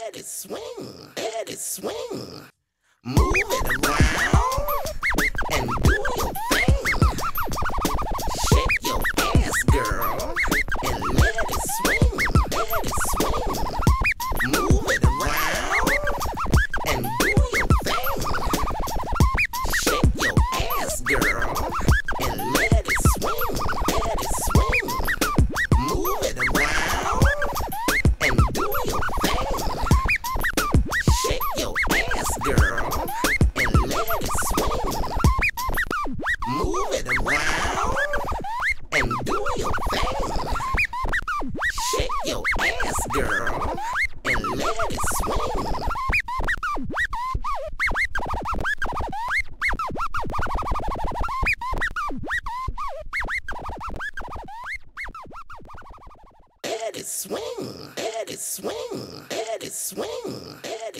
let it swing, let it swing. Move it around and do your thing. Shake your ass, girl, and let it swing, let it swing. Move it around and do your thing. Shake your ass, girl, and let it swing, let it swing. Move it around and do your thing. Shake your ass, girl, and let it swing. Move it around and do your thing. Shake your ass, girl, and let it swing. Let it swing, let it swing, let it swing, let it